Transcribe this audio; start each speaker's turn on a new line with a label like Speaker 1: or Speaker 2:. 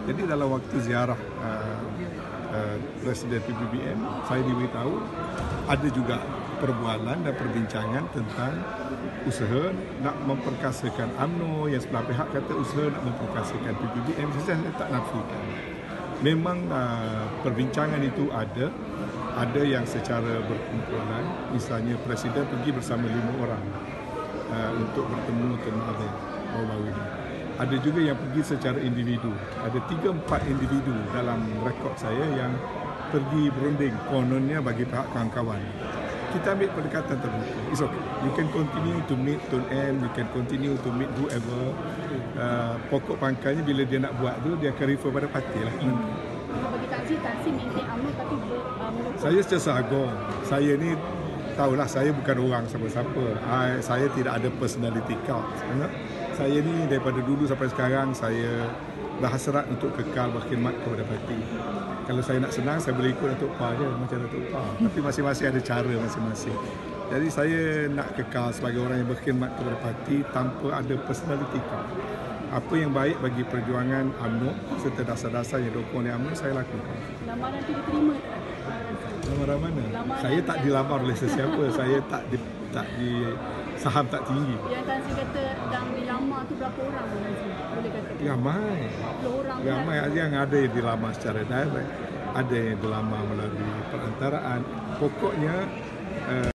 Speaker 1: Jadi dalam waktu ziarah Presiden PBBM, saya diberitahu ada juga perbualan dan perbincangan tentang usaha nak memperkasakan UMNO, yang sebelah pihak kata usaha nak memperkasakan PBBM. Saya tak nafikan. Memang perbincangan itu ada yang secara berkumpulan, misalnya Presiden pergi bersama 5 orang untuk bertemu Tun Mahathir baru-baru ini. Ada juga yang pergi secara individu. Ada 3-4 individu dalam rekod saya yang pergi berunding kononnya bagi pihak kawan-kawan. Kita ambil pendekatan terbuka. It's okay. You can continue to meet Tun M, you can continue to meet whoever. Pokok pangkalnya bila dia nak buat tu, dia akan refer pada parti lah.
Speaker 2: Bagi Tansi maintain UMNO tapi
Speaker 1: saya secara saya ni tahulah saya bukan orang siapa-siapa. Saya tidak ada personality cult. Saya ni daripada dulu sampai sekarang saya berhasrat untuk kekal berkhidmat kepada parti. Kalau saya nak senang, saya boleh ikut Datuk Pa je, macam Datuk Pa. Tapi masing-masing ada cara masing-masing. Jadi saya nak kekal sebagai orang yang berkhidmat kepada parti tanpa ada personality cult. Apa yang baik bagi perjuangan UMNO serta dasar-dasar yang dokong oleh UMNO, saya lakukan.
Speaker 2: Lamaran itu diterima?
Speaker 1: Lamaran mana? Saya tak dilamar oleh sesiapa. Saya tak di saham tak tinggi.
Speaker 2: Yang Tansi kata yang dilamar tu berapa orang? Boleh kata?
Speaker 1: Ramai.
Speaker 2: 10 orang.
Speaker 1: Ramai. Yang ada yang dilamar secara direct, ada yang dilamar melalui perantaraan. Pokoknya